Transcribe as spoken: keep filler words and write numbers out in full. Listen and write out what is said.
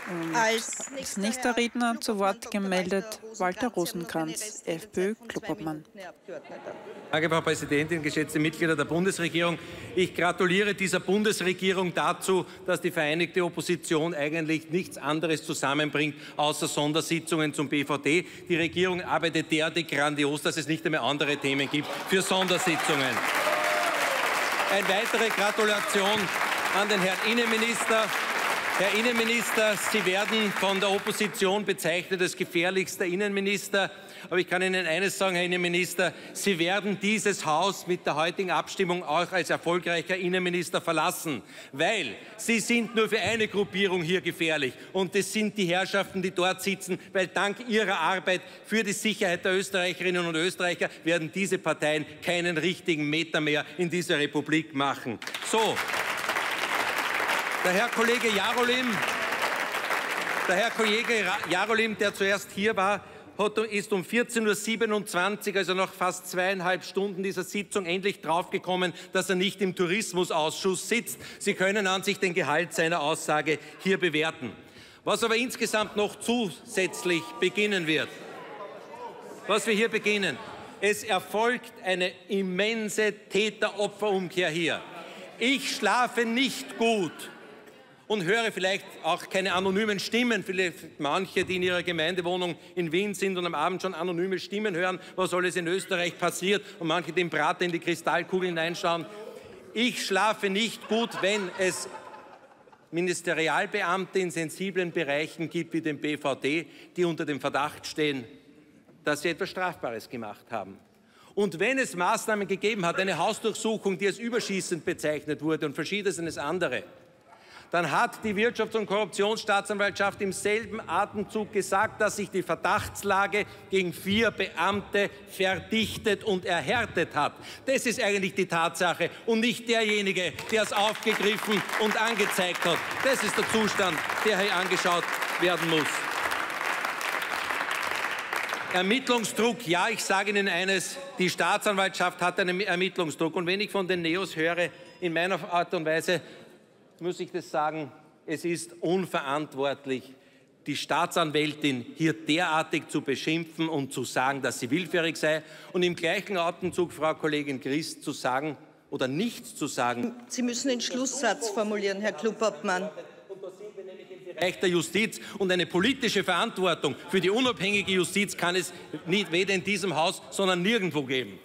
Und als nächster Redner zu Wort gemeldet Walter Rosenkranz, FPÖ-Clubobmann. Danke, Frau Präsidentin, geschätzte Mitglieder der Bundesregierung. Ich gratuliere dieser Bundesregierung dazu, dass die Vereinigte Opposition eigentlich nichts anderes zusammenbringt, außer Sondersitzungen zum B V D. Die Regierung arbeitet derartig grandios, dass es nicht einmal andere Themen gibt für Sondersitzungen. Eine weitere Gratulation an den Herrn Innenminister. Herr Innenminister, Sie werden von der Opposition bezeichnet als gefährlichster Innenminister. Aber ich kann Ihnen eines sagen, Herr Innenminister, Sie werden dieses Haus mit der heutigen Abstimmung auch als erfolgreicher Innenminister verlassen. Weil Sie sind nur für eine Gruppierung hier gefährlich. Und das sind die Herrschaften, die dort sitzen. Weil dank Ihrer Arbeit für die Sicherheit der Österreicherinnen und Österreicher werden diese Parteien keinen richtigen Meter mehr in dieser Republik machen. So. Der Herr Kollege Jarolim, der Herr Kollege Jarolim, der zuerst hier war, hat, ist um vierzehn Uhr siebenundzwanzig, also nach fast zweieinhalb Stunden dieser Sitzung, endlich draufgekommen, dass er nicht im Tourismusausschuss sitzt. Sie können an sich den Gehalt seiner Aussage hier bewerten. Was aber insgesamt noch zusätzlich beginnen wird, was wir hier beginnen, es erfolgt eine immense Täter-Opfer-Umkehr hier. Ich schlafe nicht gut und höre vielleicht auch keine anonymen Stimmen, vielleicht manche, die in ihrer Gemeindewohnung in Wien sind und am Abend schon anonyme Stimmen hören, was alles in Österreich passiert, und manche dem Prater in die Kristallkugel hineinschauen. Ich schlafe nicht gut, wenn es Ministerialbeamte in sensiblen Bereichen gibt wie dem B V D, die unter dem Verdacht stehen, dass sie etwas Strafbares gemacht haben. Und wenn es Maßnahmen gegeben hat, eine Hausdurchsuchung, die als überschießend bezeichnet wurde und verschiedenes andere, dann hat die Wirtschafts- und Korruptionsstaatsanwaltschaft im selben Atemzug gesagt, dass sich die Verdachtslage gegen vier Beamte verdichtet und erhärtet hat. Das ist eigentlich die Tatsache und nicht derjenige, der es aufgegriffen und angezeigt hat. Das ist der Zustand, der hier angeschaut werden muss. Ermittlungsdruck, ja, ich sage Ihnen eines, die Staatsanwaltschaft hat einen Ermittlungsdruck. Und wenn ich von den Neos höre, in meiner Art und Weise, muss ich das sagen, es ist unverantwortlich, die Staatsanwältin hier derartig zu beschimpfen und zu sagen, dass sie willfährig sei, und im gleichen Atemzug, Frau Kollegin Christ, zu sagen oder nichts zu sagen. Sie müssen den Schlusssatz formulieren, Herr Clubobmann. Bereich der Justiz, und eine politische Verantwortung für die unabhängige Justiz kann es nicht weder in diesem Haus, sondern nirgendwo geben.